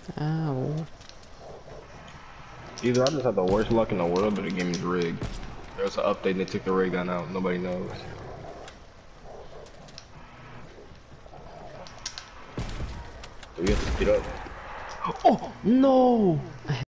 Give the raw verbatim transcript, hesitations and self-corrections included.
Ow. Either I just have the worst luck in the world, or the game is rigged. There was an update and they took the rig gun out. Nobody knows. So we have to speed up. Oh no!